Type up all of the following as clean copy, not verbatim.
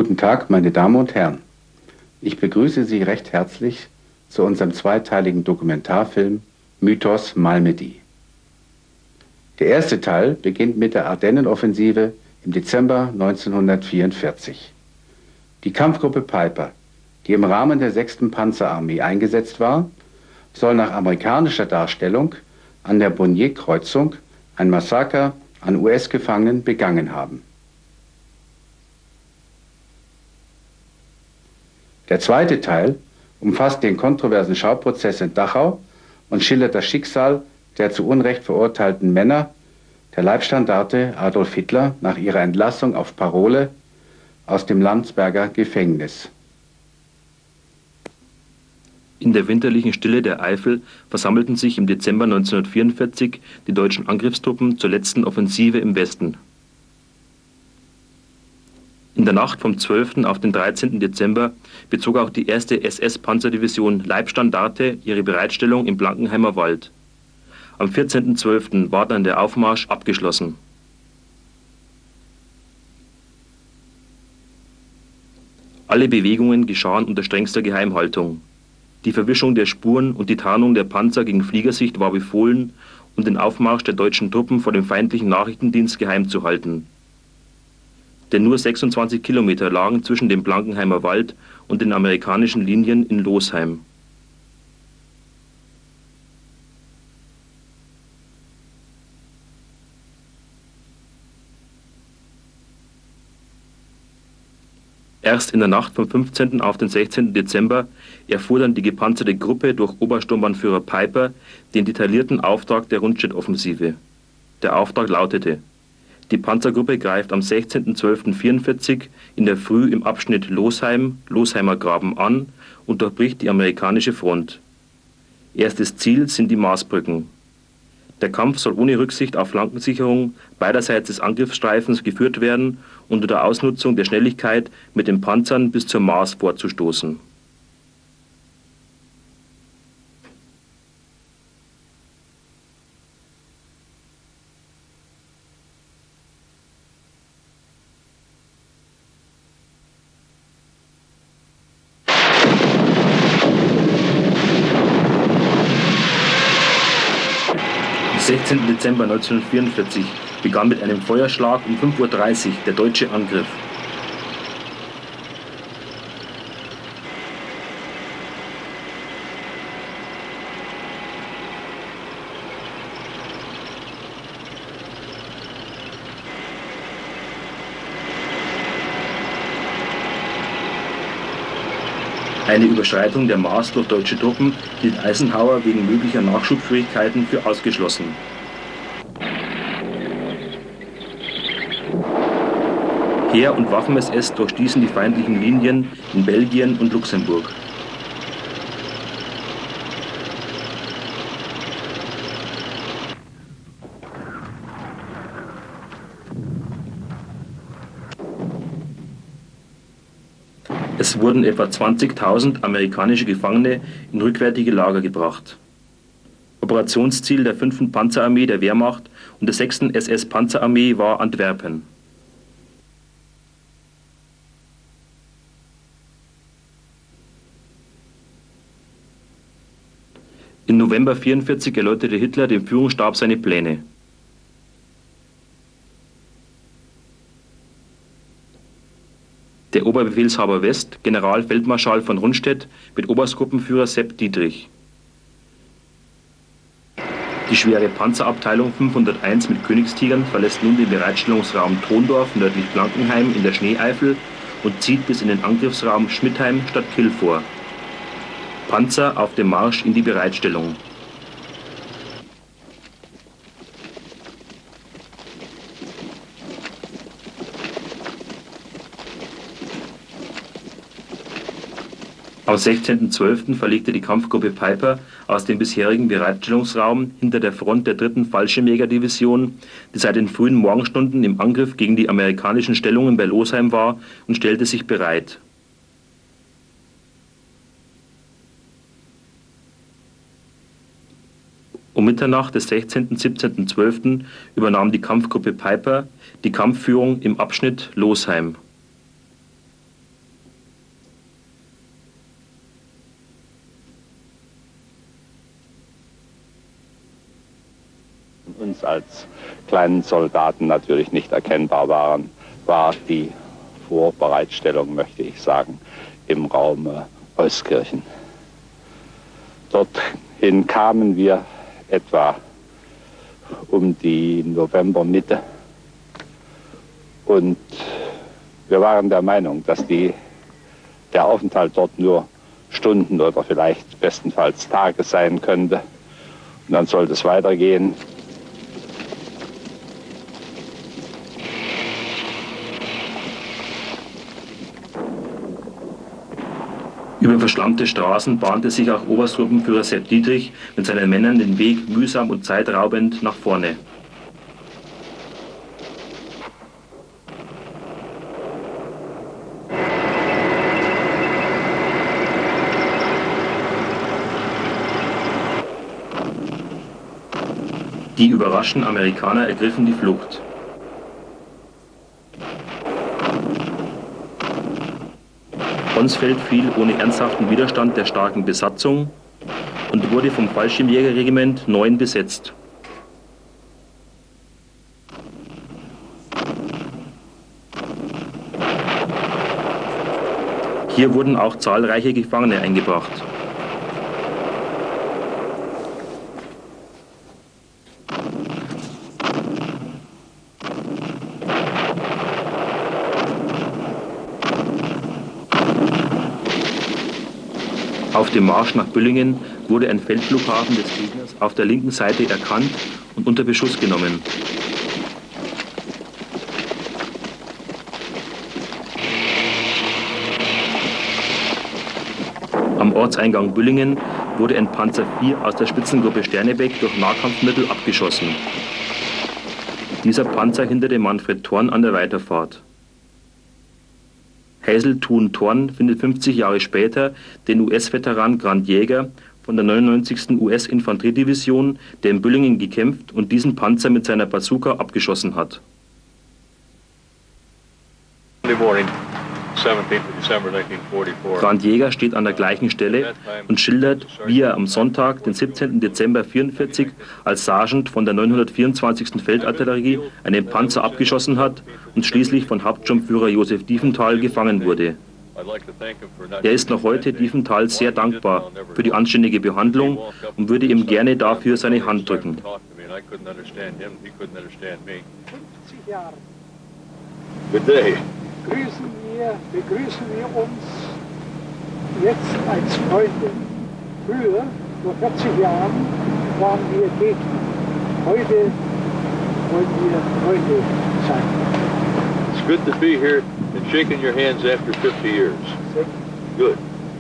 Guten Tag, meine Damen und Herren. Ich begrüße Sie recht herzlich zu unserem zweiteiligen Dokumentarfilm Mythos Malmedy. Der erste Teil beginnt mit der Ardennenoffensive im Dezember 1944. Die Kampfgruppe Piper, die im Rahmen der 6. Panzerarmee eingesetzt war, soll nach amerikanischer Darstellung an der Bonnier-Kreuzung ein Massaker an US-Gefangenen begangen haben. Der zweite Teil umfasst den kontroversen Schauprozess in Dachau und schildert das Schicksal der zu Unrecht verurteilten Männer der Leibstandarte Adolf Hitler nach ihrer Entlassung auf Parole aus dem Landsberger Gefängnis. In der winterlichen Stille der Eifel versammelten sich im Dezember 1944 die deutschen Angriffstruppen zur letzten Offensive im Westen. In der Nacht vom 12. auf den 13. Dezember bezog auch die 1. SS-Panzerdivision Leibstandarte ihre Bereitstellung im Blankenheimer Wald. Am 14.12. war dann der Aufmarsch abgeschlossen. Alle Bewegungen geschahen unter strengster Geheimhaltung. Die Verwischung der Spuren und die Tarnung der Panzer gegen Fliegersicht war befohlen, um den Aufmarsch der deutschen Truppen vor dem feindlichen Nachrichtendienst geheim zu halten. Denn nur 26 Kilometer lagen zwischen dem Blankenheimer Wald und den amerikanischen Linien in Losheim. Erst in der Nacht vom 15. auf den 16. Dezember erfuhr dann die gepanzerte Gruppe durch Obersturmbannführer Piper den detaillierten Auftrag der Rundstedt-Offensive. Der Auftrag lautete: Die Panzergruppe greift am 16.12.44 in der Früh im Abschnitt Losheim, Losheimer Graben an und durchbricht die amerikanische Front. Erstes Ziel sind die Marsbrücken. Der Kampf soll ohne Rücksicht auf Flankensicherung beiderseits des Angriffsstreifens geführt werden und unter Ausnutzung der Schnelligkeit mit den Panzern bis zur Maas vorzustoßen. Am 16. Dezember 1944 begann mit einem Feuerschlag um 5:30 Uhr der deutsche Angriff. Eine Überschreitung der Maas durch deutsche Truppen hielt Eisenhower wegen möglicher Nachschubfähigkeiten für ausgeschlossen. Heer- und Waffen-SS durchstießen die feindlichen Linien in Belgien und Luxemburg. Es wurden etwa 20.000 amerikanische Gefangene in rückwärtige Lager gebracht. Operationsziel der 5. Panzerarmee der Wehrmacht und der 6. SS-Panzerarmee war Antwerpen. Im November 1944 erläuterte Hitler dem Führungsstab seine Pläne. Der Oberbefehlshaber West, Generalfeldmarschall von Rundstedt, mit Oberstgruppenführer Sepp Dietrich. Die schwere Panzerabteilung 501 mit Königstigern verlässt nun den Bereitstellungsraum Thondorf nördlich Blankenheim in der Schneeeifel und zieht bis in den Angriffsraum Schmidheim statt Kill vor. Panzer auf dem Marsch in die Bereitstellung. Am 16.12. verlegte die Kampfgruppe Piper aus dem bisherigen Bereitstellungsraum hinter der Front der 3. Fallschirmjägerdivision, die seit den frühen Morgenstunden im Angriff gegen die amerikanischen Stellungen bei Losheim war, und stellte sich bereit. Um Mitternacht des 16. 17.12. übernahm die Kampfgruppe Piper die Kampfführung im Abschnitt Losheim. als kleinen Soldaten natürlich nicht erkennbar waren, war die Vorbereitstellung, möchte ich sagen, im Raum Euskirchen. Dorthin kamen wir etwa um die Novembermitte und wir waren der Meinung, dass der Aufenthalt dort nur Stunden oder vielleicht bestenfalls Tage sein könnte. Und dann sollte es weitergehen. Über verschlammte Straßen bahnte sich auch Oberstgruppenführer Sepp Dietrich mit seinen Männern den Weg mühsam und zeitraubend nach vorne. Die überraschten Amerikaner ergriffen die Flucht. Honsfeld fiel ohne ernsthaften Widerstand der starken Besatzung und wurde vom Fallschirmjägerregiment 9 besetzt. Hier wurden auch zahlreiche Gefangene eingebracht. Auf dem Marsch nach Büllingen wurde ein Feldflughafen des Gegners auf der linken Seite erkannt und unter Beschuss genommen. Am Ortseingang Büllingen wurde ein Panzer IV aus der Spitzengruppe Sternebeck durch Nahkampfmittel abgeschossen. Dieser Panzer hinderte Manfred Thorn an der Weiterfahrt. Hazel Thun Thorn findet 50 Jahre später den US-Veteran Grant Jäger von der 99. US-Infanteriedivision, der in Büllingen gekämpft und diesen Panzer mit seiner Bazooka abgeschossen hat. Grant Jäger steht an der gleichen Stelle und schildert, wie er am Sonntag, den 17. Dezember 1944, als Sergeant von der 924. Feldartillerie einen Panzer abgeschossen hat und schließlich von Hauptsturmführer Josef Diefenthal gefangen wurde. Er ist noch heute Diefenthal sehr dankbar für die anständige Behandlung und würde ihm gerne dafür seine Hand drücken. 50 Jahre. Good day. Begrüßen wir uns jetzt als Freunde. Früher, vor 40 Jahren, waren wir Gegner. Heute wollen wir Freunde sein. It's good to be here and shaking your hands after 50 years. Good.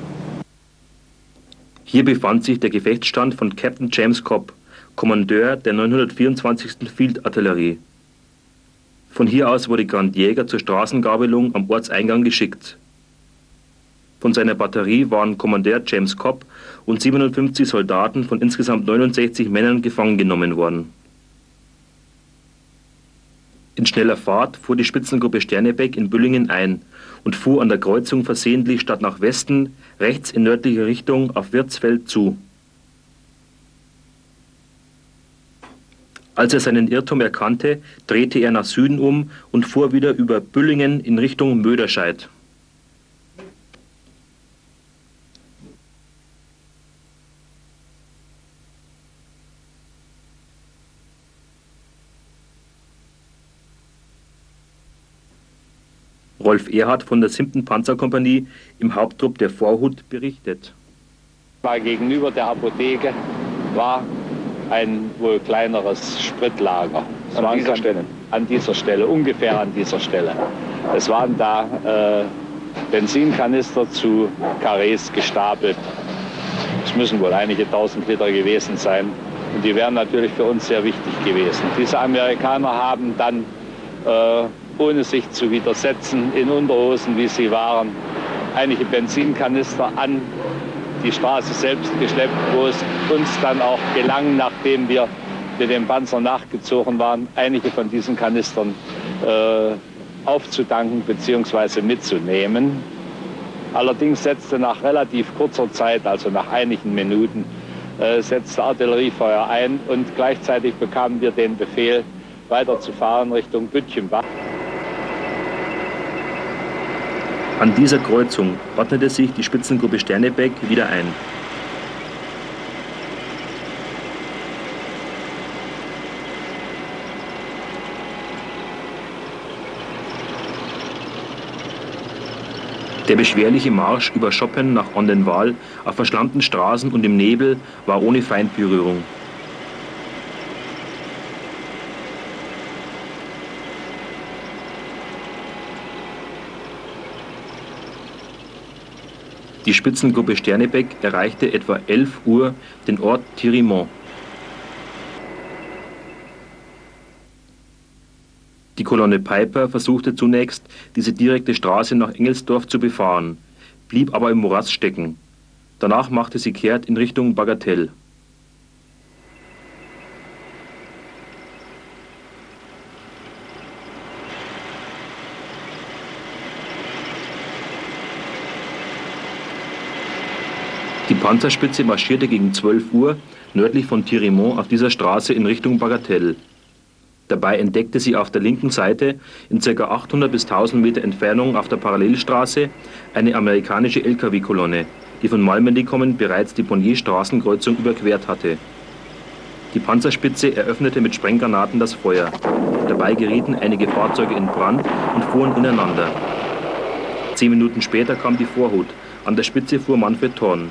Hier befand sich der Gefechtsstand von Captain James Cobb, Kommandeur der 924. Field Artillerie. Von hier aus wurde Grant Jäger zur Straßengabelung am Ortseingang geschickt. Von seiner Batterie waren Kommandeur James Cobb und 57 Soldaten von insgesamt 69 Männern gefangen genommen worden. In schneller Fahrt fuhr die Spitzengruppe Sternebeck in Büllingen ein und fuhr an der Kreuzung versehentlich statt nach Westen rechts in nördliche Richtung auf Wirtsfeld zu. Als er seinen Irrtum erkannte, drehte er nach Süden um und fuhr wieder über Büllingen in Richtung Möderscheid. Rolf Erhardt von der 7. Panzerkompanie im Haupttrupp der Vorhut berichtet. Gegenüber der Apotheke war ein wohl kleineres Spritlager. An dieser Stelle? An dieser Stelle, ungefähr an dieser Stelle. Es waren da Benzinkanister zu Karrees gestapelt. Es müssen wohl einige tausend Liter gewesen sein. Und die wären natürlich für uns sehr wichtig gewesen. Diese Amerikaner haben dann, ohne sich zu widersetzen, in Unterhosen, wie sie waren, einige Benzinkanister an die Straße selbst geschleppt, wo es uns dann auch gelang, nachdem wir mit dem Panzer nachgezogen waren, einige von diesen Kanistern aufzutanken bzw. mitzunehmen. Allerdings setzte nach relativ kurzer Zeit, also nach einigen Minuten, setzte Artilleriefeuer ein und gleichzeitig bekamen wir den Befehl, weiterzufahren Richtung Bütchenbach. An dieser Kreuzung ordnete sich die Spitzengruppe Sternebeck wieder ein. Der beschwerliche Marsch über Schoppen nach Ondenwaal auf verschlammten Straßen und im Nebel war ohne Feindberührung. Die Spitzengruppe Sternebeck erreichte etwa 11 Uhr den Ort Thirimont. Die Kolonne Peiper versuchte zunächst, diese direkte Straße nach Engelsdorf zu befahren, blieb aber im Morass stecken. Danach machte sie kehrt in Richtung Bagatelle. Die Panzerspitze marschierte gegen 12 Uhr nördlich von Thirimont auf dieser Straße in Richtung Bagatelle. Dabei entdeckte sie auf der linken Seite in ca. 800 bis 1000 Meter Entfernung auf der Parallelstraße eine amerikanische LKW-Kolonne, die von Malmedy kommend bereits die Bonnier-Straßenkreuzung überquert hatte. Die Panzerspitze eröffnete mit Sprenggranaten das Feuer. Dabei gerieten einige Fahrzeuge in Brand und fuhren ineinander. 10 Minuten später kam die Vorhut. An der Spitze fuhr Manfred Thorn.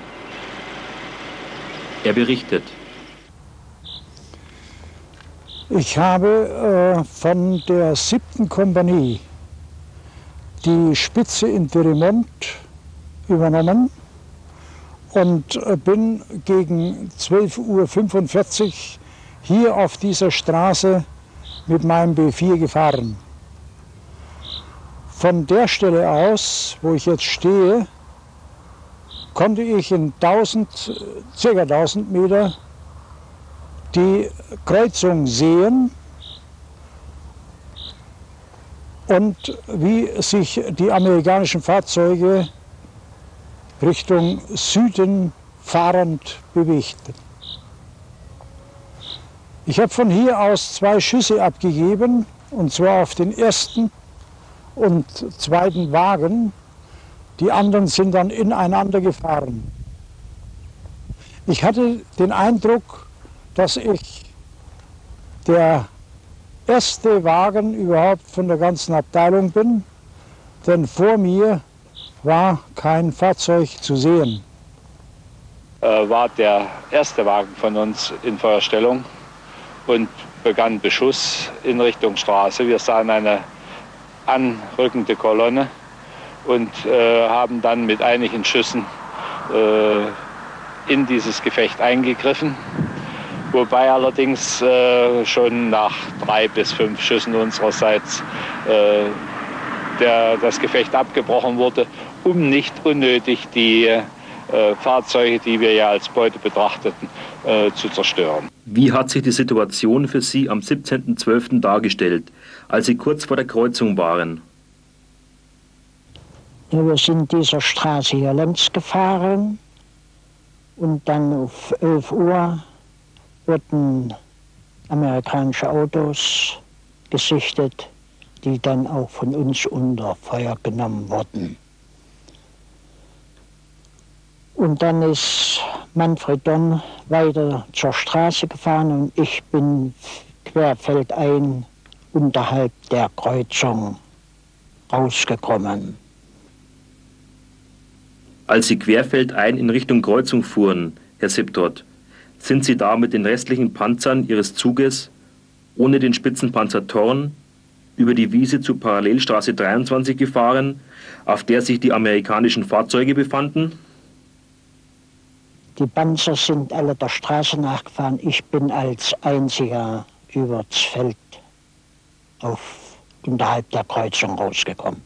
Er berichtet: Ich habe von der 7. Kompanie die Spitze in Thirimont übernommen und bin gegen 12:45 Uhr hier auf dieser Straße mit meinem B4 gefahren. Von der Stelle aus, wo ich jetzt stehe, konnte ich in ca. 1000 Meter die Kreuzung sehen und wie sich die amerikanischen Fahrzeuge Richtung Süden fahrend bewegten. Ich habe von hier aus 2 Schüsse abgegeben, und zwar auf den ersten und zweiten Wagen. Die anderen sind dann ineinander gefahren. Ich hatte den Eindruck, dass ich der erste Wagen überhaupt von der ganzen Abteilung bin, denn vor mir war kein Fahrzeug zu sehen. War der erste Wagen von uns in Feuerstellung und begann Beschuss in Richtung Straße. Wir sahen eine anrückende Kolonne und haben dann mit einigen Schüssen in dieses Gefecht eingegriffen. Wobei allerdings schon nach 3 bis 5 Schüssen unsererseits das Gefecht abgebrochen wurde, um nicht unnötig die Fahrzeuge, die wir ja als Beute betrachteten, zu zerstören. Wie hat sich die Situation für Sie am 17.12. dargestellt, als Sie kurz vor der Kreuzung waren? Ja, wir sind dieser Straße hier längs gefahren und dann auf 11 Uhr wurden amerikanische Autos gesichtet, die dann auch von uns unter Feuer genommen wurden. Und dann ist Manfred Thorn weiter zur Straße gefahren und ich bin querfeldein unterhalb der Kreuzung rausgekommen. Als Sie querfeldein in Richtung Kreuzung fuhren, Herr Siptot, sind Sie da mit den restlichen Panzern Ihres Zuges, ohne den Spitzenpanzer Thorn, über die Wiese zur Parallelstraße 23 gefahren, auf der sich die amerikanischen Fahrzeuge befanden? Die Panzer sind alle der Straße nachgefahren. Ich bin als einziger übers Feld unterhalb der Kreuzung rausgekommen.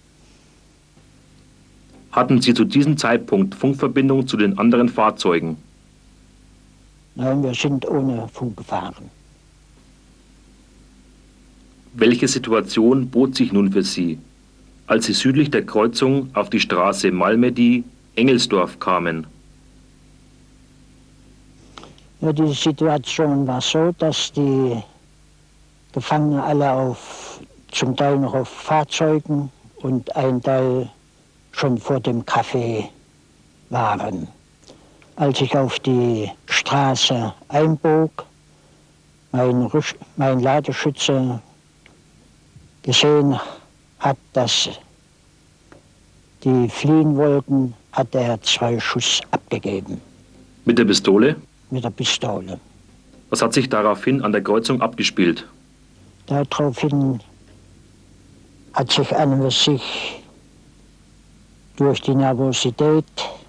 Hatten Sie zu diesem Zeitpunkt Funkverbindung zu den anderen Fahrzeugen? Nein, wir sind ohne Funk gefahren. Welche Situation bot sich nun für Sie, als Sie südlich der Kreuzung auf die Straße Malmedy-Engelsdorf kamen? Ja, die Situation war so, dass die Gefangenen alle zum Teil noch auf Fahrzeugen und ein Teil schon vor dem Café waren. Als ich auf die Straße einbog, mein Ladeschütze gesehen hat, dass die fliehen wollten, hat er 2 Schuss abgegeben. Mit der Pistole? Mit der Pistole. Was hat sich daraufhin an der Kreuzung abgespielt? Daraufhin hat sich an und sich durch die Nervosität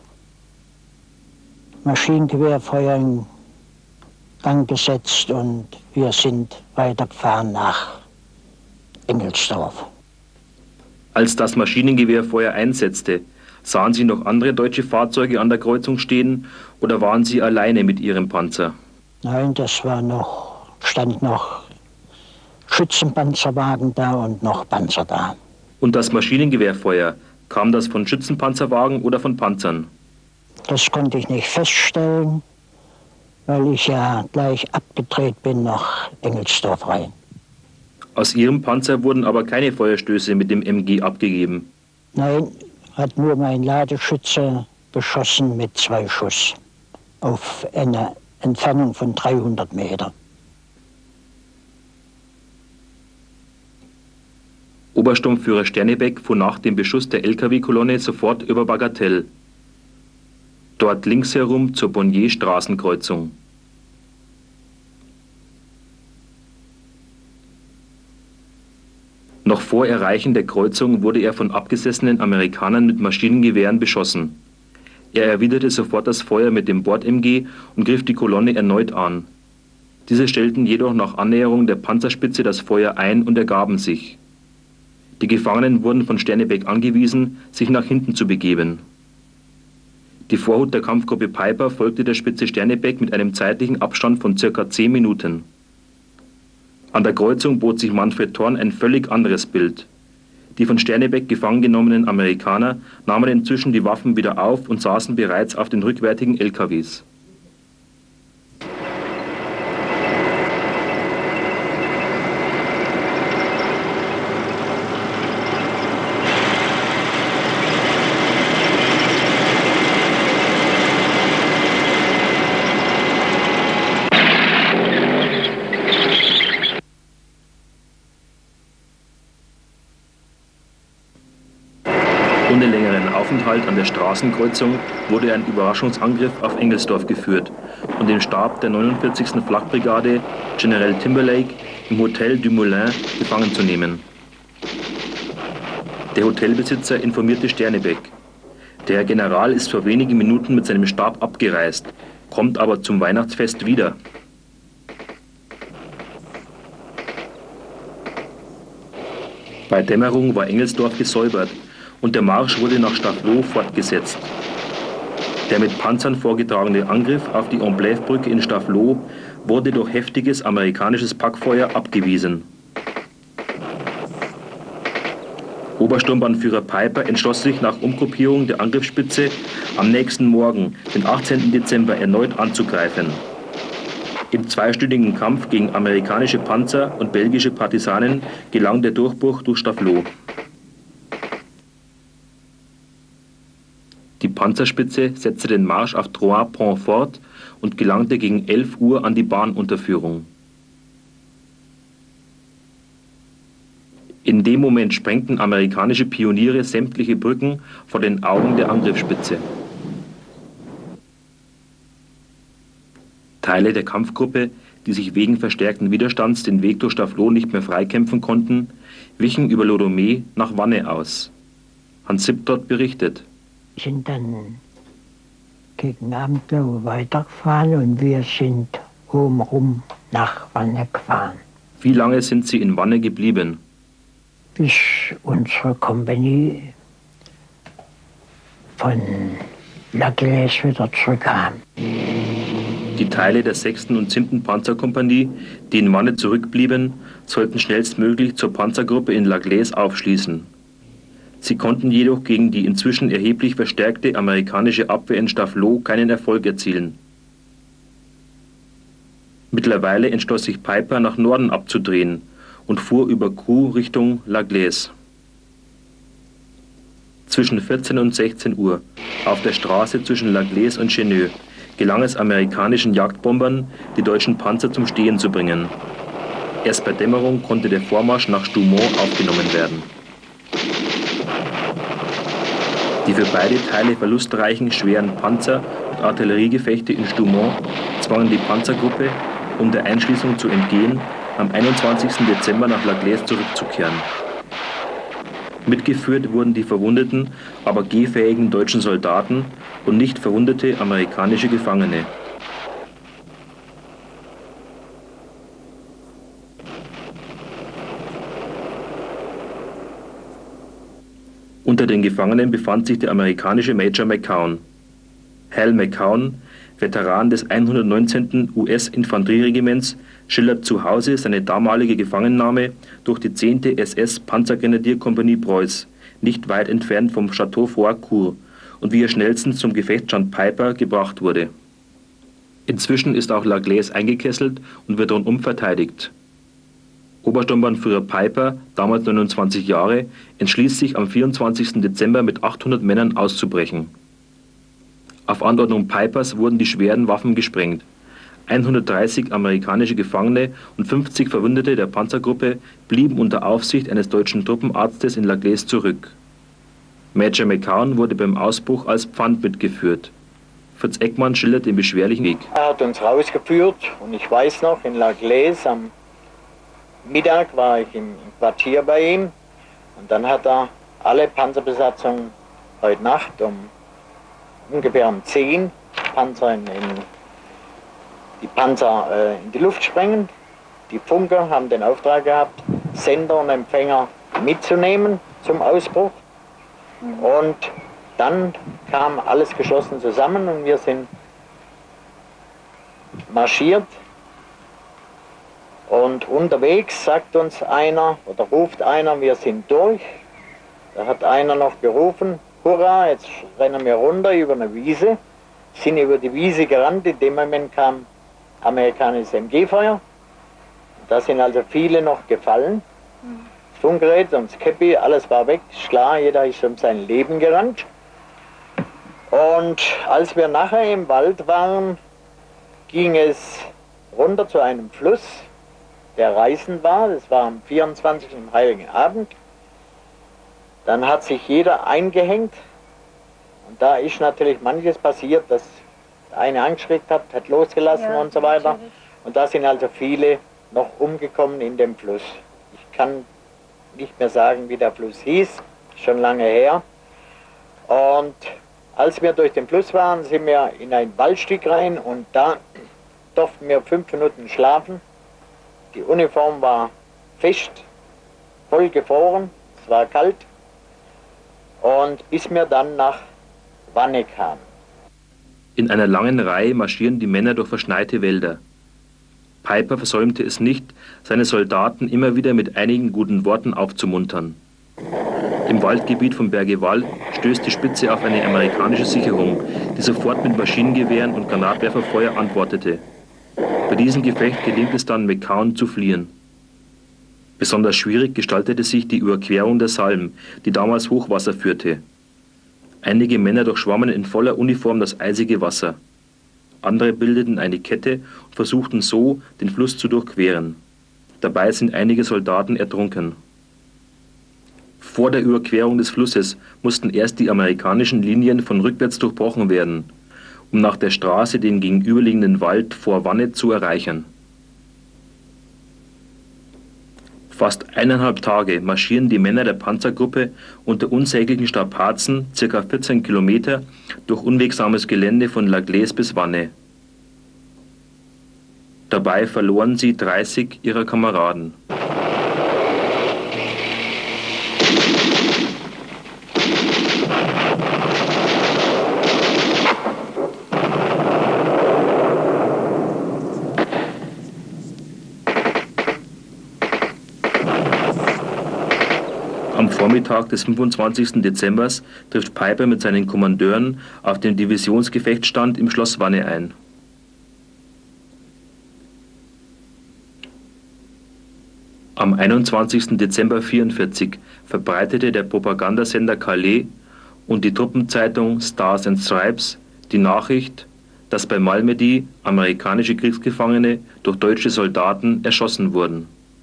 Maschinengewehrfeuer in Gang gesetzt und wir sind weitergefahren nach Engelsdorf. Als das Maschinengewehrfeuer einsetzte, sahen Sie noch andere deutsche Fahrzeuge an der Kreuzung stehen oder waren Sie alleine mit Ihrem Panzer? Nein, stand noch Schützenpanzerwagen da und noch Panzer da. Und das Maschinengewehrfeuer, kam das von Schützenpanzerwagen oder von Panzern? Das konnte ich nicht feststellen, weil ich ja gleich abgedreht bin nach Engelsdorf rein. Aus Ihrem Panzer wurden aber keine Feuerstöße mit dem MG abgegeben? Nein, hat nur mein Ladeschütze beschossen mit 2 Schuss auf eine Entfernung von 300 Meter. Obersturmführer Sternebeck fuhr nach dem Beschuss der LKW-Kolonne sofort über Bagatell. Dort links herum zur Bonnier-Straßenkreuzung. Noch vor Erreichen der Kreuzung wurde er von abgesessenen Amerikanern mit Maschinengewehren beschossen. Er erwiderte sofort das Feuer mit dem Bord-MG und griff die Kolonne erneut an. Diese stellten jedoch nach Annäherung der Panzerspitze das Feuer ein und ergaben sich. Die Gefangenen wurden von Sternebeck angewiesen, sich nach hinten zu begeben. Die Vorhut der Kampfgruppe Peiper folgte der Spitze Sternebeck mit einem zeitlichen Abstand von ca. 10 Minuten. An der Kreuzung bot sich Manfred Thorn ein völlig anderes Bild. Die von Sternebeck gefangen genommenen Amerikaner nahmen inzwischen die Waffen wieder auf und saßen bereits auf den rückwärtigen LKWs. Ohne längeren Aufenthalt an der Straßenkreuzung wurde ein Überraschungsangriff auf Engelsdorf geführt und den Stab der 49. Flakbrigade General Timberlake im Hotel du Moulin gefangen zu nehmen. Der Hotelbesitzer informierte Sternebeck. Der Herr General ist vor wenigen Minuten mit seinem Stab abgereist, kommt aber zum Weihnachtsfest wieder. Bei Dämmerung war Engelsdorf gesäubert und der Marsch wurde nach Staffelow fortgesetzt. Der mit Panzern vorgetragene Angriff auf die Amblève-Brücke in Staffelow wurde durch heftiges amerikanisches Packfeuer abgewiesen. Obersturmbannführer Peiper entschloss sich nach Umgruppierung der Angriffsspitze am nächsten Morgen, den 18. Dezember, erneut anzugreifen. Im zweistündigen Kampf gegen amerikanische Panzer und belgische Partisanen gelang der Durchbruch durch Staffelow. Die Panzerspitze setzte den Marsch auf Troarpont fort und gelangte gegen 11 Uhr an die Bahnunterführung. In dem Moment sprengten amerikanische Pioniere sämtliche Brücken vor den Augen der Angriffsspitze. Teile der Kampfgruppe, die sich wegen verstärkten Widerstands den Weg durch Staffelow nicht mehr freikämpfen konnten, wichen über Lodomé nach Wanne aus. Hans Siptot berichtet. Sind dann gegen Abend weitergefahren und wir sind oben rum nach Wanne gefahren. Wie lange sind Sie in Wanne geblieben? Bis unsere Kompanie von Laglaise wieder zurückkam. Die Teile der 6. und 7. Panzerkompanie, die in Wanne zurückblieben, sollten schnellstmöglich zur Panzergruppe in Laglaise aufschließen. Sie konnten jedoch gegen die inzwischen erheblich verstärkte amerikanische Abwehr in Staffelow keinen Erfolg erzielen. Mittlerweile entschloss sich Piper, nach Norden abzudrehen und fuhr über Koux Richtung La Gleize. Zwischen 14 und 16 Uhr, auf der Straße zwischen La Gleize und Cheneux, gelang es amerikanischen Jagdbombern, die deutschen Panzer zum Stehen zu bringen. Erst bei Dämmerung konnte der Vormarsch nach Stoumont aufgenommen werden. Die für beide Teile verlustreichen schweren Panzer- und Artilleriegefechte in Stoumont zwangen die Panzergruppe, um der Einschließung zu entgehen, am 21. Dezember nach La Gleize zurückzukehren. Mitgeführt wurden die verwundeten, aber gehfähigen deutschen Soldaten und nicht verwundete amerikanische Gefangene. Unter den Gefangenen befand sich der amerikanische Major McCown. Hal McCown, Veteran des 119. US-Infanterieregiments, schildert zu Hause seine damalige Gefangennahme durch die 10. SS-Panzergrenadierkompanie Preuß, nicht weit entfernt vom Château Froidcourt, und wie er schnellstens zum Gefechtsstand Piper gebracht wurde. Inzwischen ist auch La Gleize eingekesselt und wird rundum verteidigt. Obersturmbannführer Piper, damals 29 Jahre, entschließt sich am 24. Dezember mit 800 Männern auszubrechen. Auf Anordnung Pipers wurden die schweren Waffen gesprengt. 130 amerikanische Gefangene und 50 Verwundete der Panzergruppe blieben unter Aufsicht eines deutschen Truppenarztes in La Gleize zurück. Major McCown wurde beim Ausbruch als Pfand mitgeführt. Fritz Eckmann schildert den beschwerlichen Weg. Er hat uns rausgeführt und ich weiß noch, in La Gleize am Mittag war ich im Quartier bei ihm und dann hat er alle Panzerbesatzungen heute Nacht ungefähr um 10 die Panzer in die Luft sprengen. Die Funker haben den Auftrag gehabt, Sender und Empfänger mitzunehmen zum Ausbruch. Und dann kam alles geschlossen zusammen und wir sind marschiert. Und unterwegs sagt uns einer oder ruft einer, wir sind durch. Da hat einer noch gerufen, hurra, jetzt rennen wir runter über eine Wiese. Sind über die Wiese gerannt, in dem Moment kam amerikanisches MG-Feuer. Da sind also viele noch gefallen. Das Funkgerät, das Käppi, alles war weg, ist klar, jeder ist um sein Leben gerannt. Und als wir nachher im Wald waren, ging es runter zu einem Fluss, der reißend war. Das war am 24. Heiligen Abend. Dann hat sich jeder eingehängt und da ist natürlich manches passiert, dass eine angeschreckt hat losgelassen, ja, und so weiter. Natürlich. Und da sind also viele noch umgekommen in dem Fluss. Ich kann nicht mehr sagen, wie der Fluss hieß, schon lange her. Und als wir durch den Fluss waren, sind wir in ein Waldstück rein und da durften wir 5 Minuten schlafen. Die Uniform war fest, voll gefroren, es war kalt. Und bis wir dann nach Wanne kamen. In einer langen Reihe marschieren die Männer durch verschneite Wälder. Piper versäumte es nicht, seine Soldaten immer wieder mit einigen guten Worten aufzumuntern. Im Waldgebiet von Berge-Val stößt die Spitze auf eine amerikanische Sicherung, die sofort mit Maschinengewehren und Granatwerferfeuer antwortete. Bei diesem Gefecht gelingt es dann, McCown zu fliehen. Besonders schwierig gestaltete sich die Überquerung der Salm, die damals Hochwasser führte. Einige Männer durchschwammen in voller Uniform das eisige Wasser. Andere bildeten eine Kette und versuchten so, den Fluss zu durchqueren. Dabei sind einige Soldaten ertrunken. Vor der Überquerung des Flusses mussten erst die amerikanischen Linien von rückwärts durchbrochen werden, um nach der Straße den gegenüberliegenden Wald vor Wanne zu erreichen. Fast 1,5 Tage marschieren die Männer der Panzergruppe unter unsäglichen Strapazen, ca. 14 Kilometer, durch unwegsames Gelände von La Gleize bis Wanne. Dabei verloren sie 30 ihrer Kameraden. Am Vormittag des 25. Dezember trifft Piper mit seinen Kommandeuren auf den Divisionsgefechtsstand im Schloss Wanne ein. Am 21. Dezember 1944 verbreitete der Propagandasender Calais und die Truppenzeitung Stars and Stripes die Nachricht, dass bei Malmedy amerikanische Kriegsgefangene durch deutsche Soldaten erschossen wurden.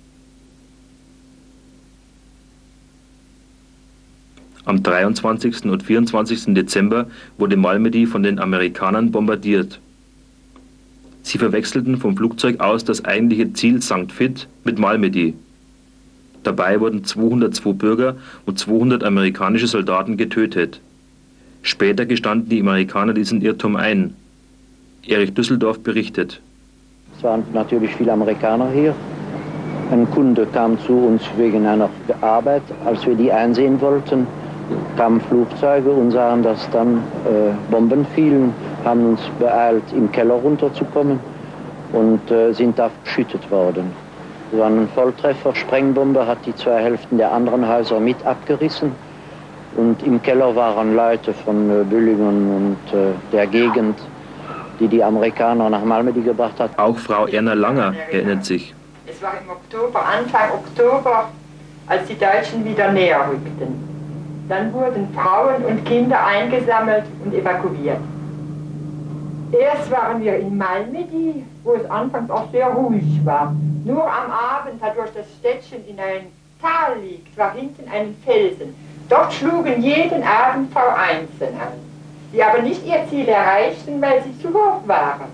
Am 23. und 24. Dezember wurde Malmedy von den Amerikanern bombardiert. Sie verwechselten vom Flugzeug aus das eigentliche Ziel St. Vith mit Malmedy. Dabei wurden 202 Bürger und 200 amerikanische Soldaten getötet. Später gestanden die Amerikaner diesen Irrtum ein. Erich Düsseldorf berichtet. Es waren natürlich viele Amerikaner hier. Ein Kunde kam zu uns wegen einer Arbeit. Als wir die einsehen wollten, kamen Flugzeuge und sahen, dass dann Bomben fielen, haben uns beeilt, im Keller runterzukommen und sind da verschüttet worden. Es war ein Volltreffer, Sprengbombe hat die zwei Hälften der anderen Häuser mit abgerissen und im Keller waren Leute von Büllingen und der Gegend, die Amerikaner nach Malmedy gebracht hat. Auch Frau Erna Langer erinnert sich. Es war im Oktober, Anfang Oktober, als die Deutschen wieder näher rückten. Dann wurden Frauen und Kinder eingesammelt und evakuiert. Erst waren wir in Malmedy, wo es anfangs auch sehr ruhig war. Nur am Abend, dadurch das Städtchen in ein Tal liegt, war hinten ein Felsen. Dort schlugen jeden Abend V1 an, die aber nicht ihr Ziel erreichten, weil sie zu hoch waren.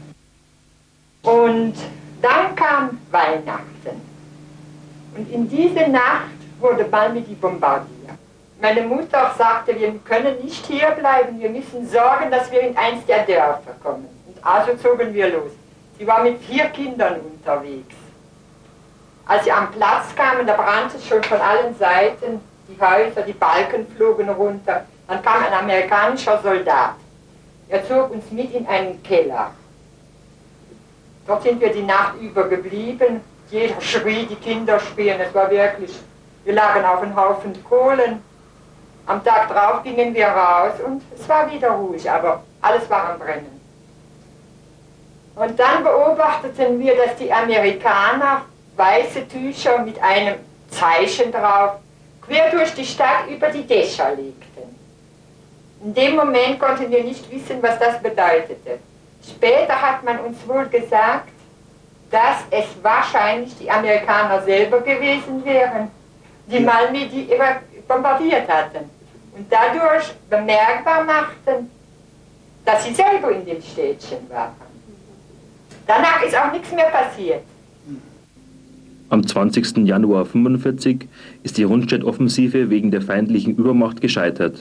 Und dann kam Weihnachten. Und in diese Nacht wurde Malmedy bombardiert. Meine Mutter sagte, wir können nicht hier bleiben, wir müssen sorgen, dass wir in eins der Dörfer kommen. Und also zogen wir los. Sie war mit 4 Kindern unterwegs. Als sie am Platz kamen, da brannte es schon von allen Seiten, die Häuser, die Balken flogen runter. Dann kam ein amerikanischer Soldat. Er zog uns mit in einen Keller. Dort sind wir die Nacht über geblieben. Jeder schrie, die Kinder schrien, es war wirklich, wir lagen auf einem Haufen Kohlen. Am Tag drauf gingen wir raus und es war wieder ruhig, aber alles war am Brennen. Und dann beobachteten wir, dass die Amerikaner weiße Tücher mit einem Zeichen drauf quer durch die Stadt über die Dächer legten. In dem Moment konnten wir nicht wissen, was das bedeutete. Später hat man uns wohl gesagt, dass es wahrscheinlich die Amerikaner selber gewesen wären, die Malmedy bombardiert hatten und dadurch bemerkbar machten, dass sie selber in dem Städtchen waren. Danach ist auch nichts mehr passiert. Am 20. Januar 1945 ist die Rundstedt-Offensive wegen der feindlichen Übermacht gescheitert.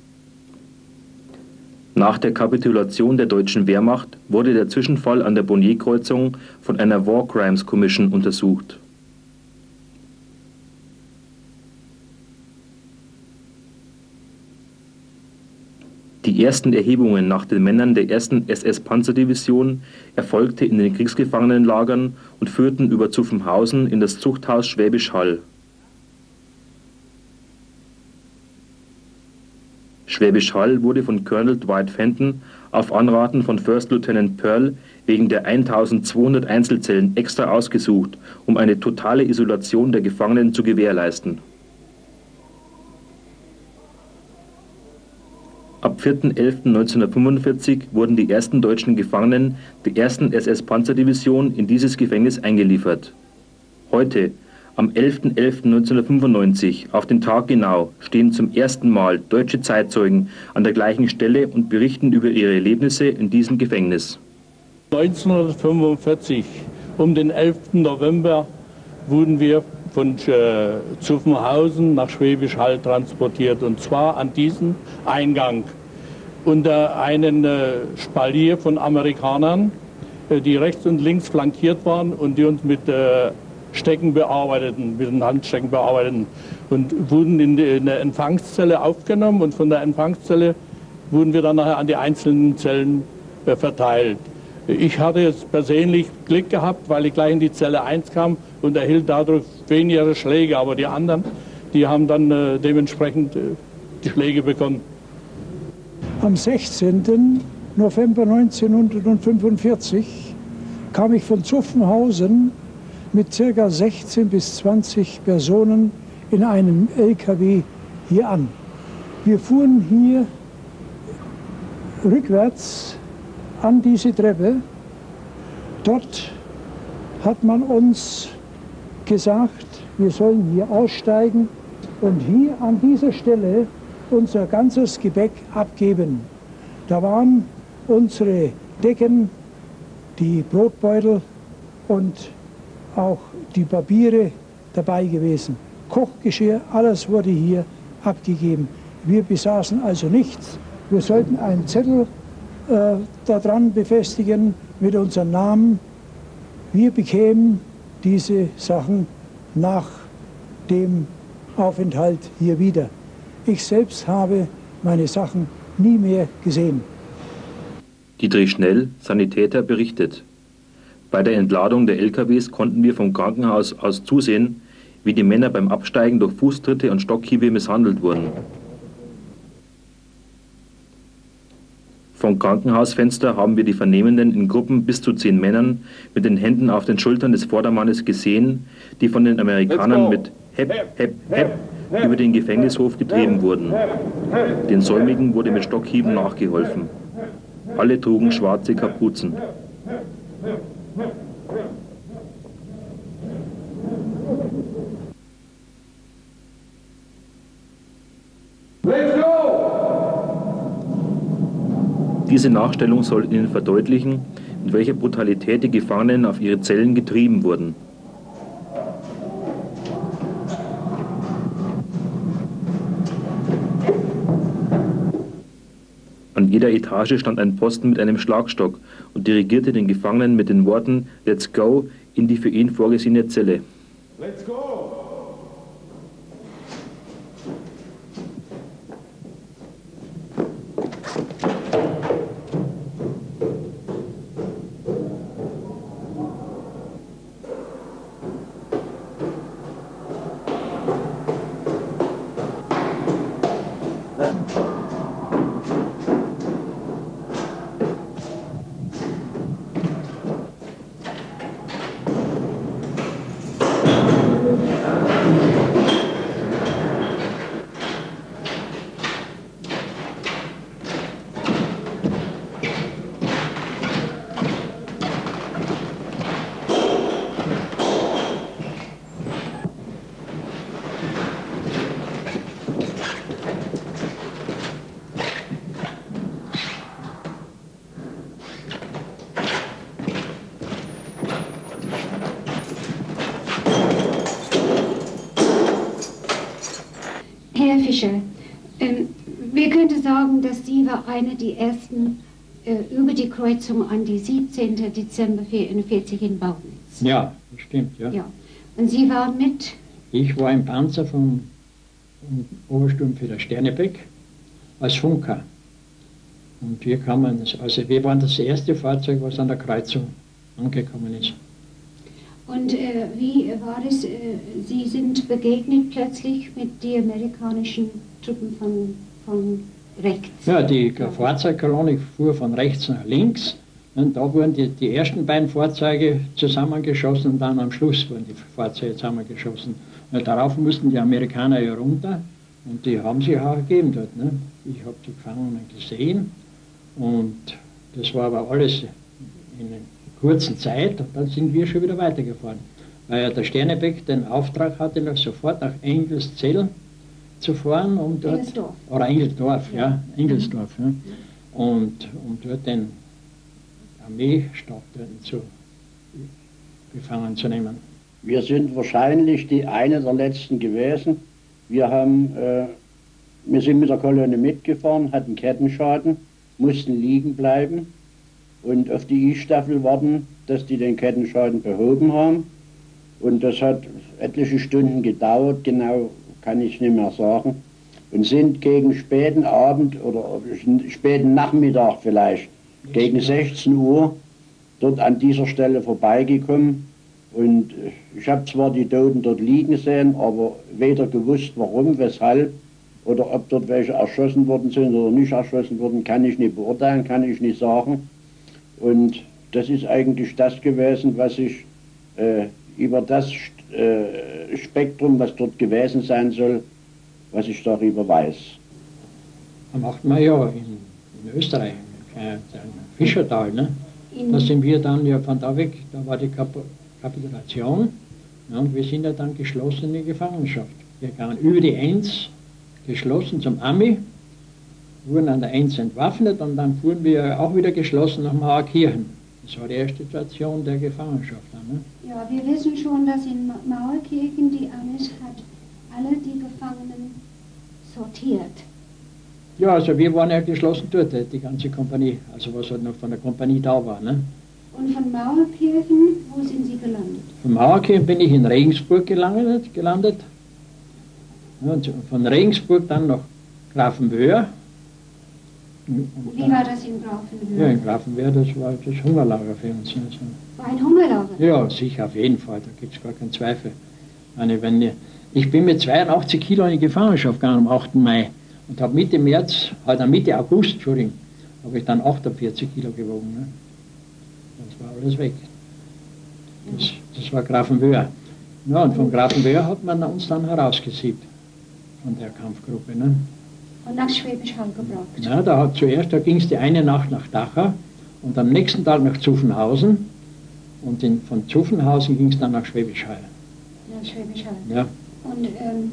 Nach der Kapitulation der deutschen Wehrmacht wurde der Zwischenfall an der Bonnier-Kreuzung von einer War Crimes Commission untersucht. Die ersten Erhebungen nach den Männern der 1. SS-Panzerdivision erfolgte in den Kriegsgefangenenlagern und führten über Zuffenhausen in das Zuchthaus Schwäbisch Hall. Schwäbisch Hall wurde von Colonel Dwight Fenton auf Anraten von First Lieutenant Pearl wegen der 1200 Einzelzellen extra ausgesucht, um eine totale Isolation der Gefangenen zu gewährleisten. Ab 4.11.1945 wurden die ersten deutschen Gefangenen der 1. SS-Panzerdivision in dieses Gefängnis eingeliefert. Heute, am 11.11.1995, auf den Tag genau, stehen zum ersten Mal deutsche Zeitzeugen an der gleichen Stelle und berichten über ihre Erlebnisse in diesem Gefängnis. 1945, um den 11. November, wurden wir von Zuffenhausen nach Schwäbisch Hall transportiert, und zwar an diesen Eingang unter einen Spalier von Amerikanern, die rechts und links flankiert waren und die uns mit Stecken bearbeiteten, mit den Handstecken bearbeiteten, und wurden in eine Empfangszelle aufgenommen, und von der Empfangszelle wurden wir dann nachher an die einzelnen Zellen verteilt. Ich hatte jetzt persönlich Glück gehabt, weil ich gleich in die Zelle 1 kam und erhielt dadurch weniger Schläge, aber die anderen, die haben dann dementsprechend die Schläge bekommen. Am 16. November 1945 kam ich von Zuffenhausen mit ca. 16 bis 20 Personen in einem LKW hier an. Wir fuhren hier rückwärts an diese Treppe. Dort hat man uns gesagt, wir sollen hier aussteigen und hier an dieser Stelle unser ganzes Gepäck abgeben. Da waren unsere Decken, die Brotbeutel und auch die Papiere dabei gewesen. Kochgeschirr, alles wurde hier abgegeben. Wir besaßen also nichts. Wir sollten einen Zettel daran befestigen mit unserem Namen. Wir bekämen diese Sachen nach dem Aufenthalt hier wieder. Ich selbst habe meine Sachen nie mehr gesehen. Dietrich Schnell, Sanitäter, berichtet: Bei der Entladung der LKWs konnten wir vom Krankenhaus aus zusehen, wie die Männer beim Absteigen durch Fußtritte und Stockhiebe misshandelt wurden. Vom Krankenhausfenster haben wir die Vernehmenden in Gruppen bis zu 10 Männern mit den Händen auf den Schultern des Vordermannes gesehen, die von den Amerikanern mit Hepp, Hepp, Hepp über den Gefängnishof getrieben wurden. Den Säumigen wurde mit Stockhieben nachgeholfen. Alle trugen schwarze Kapuzen. Diese Nachstellung soll Ihnen verdeutlichen, mit welcher Brutalität die Gefangenen auf ihre Zellen getrieben wurden. An jeder Etage stand ein Posten mit einem Schlagstock und dirigierte den Gefangenen mit den Worten "Let's go" in die für ihn vorgesehene Zelle. Let's go! Herr Fischer, wir könnten sagen, dass Sie war einer der ersten über die Kreuzung an die 17. Dezember 1944 in Baudnitz. Ja, das stimmt, ja. Ja. Und Sie waren mit? Ich war im Panzer vom Obersturmführer Sternebeck als Funker. Und wir kamen, also wir waren das erste Fahrzeug, was an der Kreuzung angekommen ist. Und wie war es, Sie sind begegnet plötzlich mit den amerikanischen Truppen von rechts? Ja, die Fahrzeugkolonie fuhr von rechts nach links und da wurden die ersten beiden Fahrzeuge zusammengeschossen und dann am Schluss wurden die Fahrzeuge zusammengeschossen. Und darauf mussten die Amerikaner ja runter und die haben sich auch gegeben dort. Ne? Ich habe die Gefangenen gesehen und das war aber alles in kurzen Zeit und dann sind wir schon wieder weitergefahren. Weil ja der Sternebeck den Auftrag hatte, sofort nach Engelszell zu fahren, um dort, Engelsdorf. Oder Engeldorf, ja, Engelsdorf, ja, und um dort den Armeestab gefangen zu nehmen. Wir sind wahrscheinlich die eine der letzten gewesen. Wir sind mit der Kolonne mitgefahren, hatten Kettenschaden, mussten liegen bleiben und auf die I-Staffel warten, dass die den Kettenschaden behoben haben. Und das hat etliche Stunden gedauert, genau kann ich nicht mehr sagen. Und sind gegen späten Abend oder späten Nachmittag vielleicht, gegen 16 Uhr, dort an dieser Stelle vorbeigekommen. Und ich habe zwar die Toten dort liegen sehen, aber weder gewusst, warum, weshalb oder ob dort welche erschossen worden sind oder nicht erschossen worden, kann ich nicht beurteilen, kann ich nicht sagen. Und das ist eigentlich das gewesen, was ich über das Spektrum, was dort gewesen sein soll, was ich darüber weiß. Am 8. Mai ja in Österreich, im Fischertal, ne? Da sind wir dann ja von da weg, da war die Kapitulation, ja, und wir sind ja dann geschlossen in die Gefangenschaft. Wir kamen über die Enns geschlossen zum Ami, wurden an der Enns entwaffnet und dann fuhren wir auch wieder geschlossen nach Mauerkirchen. Das war die erste Station der Gefangenschaft. Ne? Ja, wir wissen schon, dass in Mauerkirchen die Amis hat alle die Gefangenen sortiert. Ja, also wir waren ja geschlossen dort, die ganze Kompanie, also was halt noch von der Kompanie da war. Ne? Und von Mauerkirchen, wo sind Sie gelandet? Von Mauerkirchen bin ich in Regensburg gelandet. Ja, und von Regensburg dann nach Grafenwöhr. Wie war das in Grafenwöhr? Ja, in Grafenwöhr, das war das Hungerlager für uns. Also. War ein Hungerlager? Ja, sicher, auf jeden Fall, da gibt es gar keinen Zweifel. Ich bin mit 82 Kilo in die Gefangenschaft gegangen am 8. Mai und habe Mitte August, Entschuldigung, habe ich dann 48 Kilo gewogen. Ne? Das war alles weg. Das war Grafenwöhr. Ja, und von Grafenwöhr hat man uns dann herausgesiebt, von der Kampfgruppe. Ne? Und nach Schwäbisch Hall gebracht? Ja, da ging es die eine Nacht nach Dachau und am nächsten Tag nach Zuffenhausen und von Zuffenhausen ging es dann nach Schwäbisch Hall. Nach Schwäbisch Hall? Ja. Und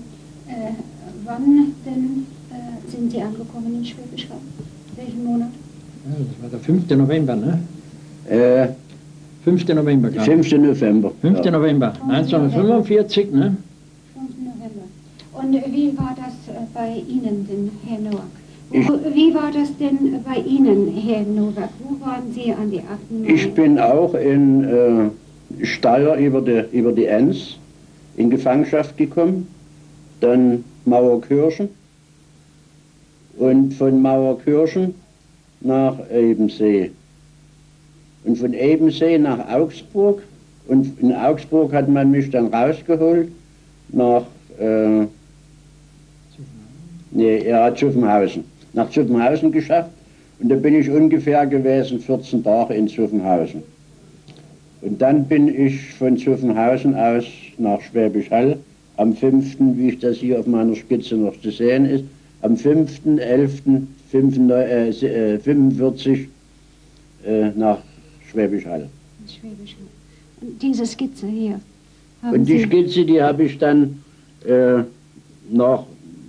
wann denn sind Sie angekommen in Schwäbisch Hall? Welchen Monat? Ja, das war der 5. November, ne? 5. November, glaube ich. 5. November. 5. Ja. November 1945, ne? 5. November. Und wie war das bei Ihnen denn, Herr Nowak? Wie war das denn bei Ihnen, Herr Nowak? Wo waren Sie an die 8. Mai? Ich bin auch in Steyr über die Enns in Gefangenschaft gekommen, dann Mauerkirchen und von Mauerkirchen nach Ebensee. Und von Ebensee nach Augsburg und in Augsburg hat man mich dann rausgeholt nach Zuffenhausen. Nach Zuffenhausen geschafft und da bin ich ungefähr gewesen 14 Tage in Zuffenhausen. Und dann bin ich von Zuffenhausen aus nach Schwäbisch Hall am 5., wie ich das hier auf meiner Skizze noch zu sehen ist, am 5.11.45 nach Schwäbisch Hall. Schwäbisch Hall. Und diese Skizze hier? Und die Skizze, die habe ich dann nach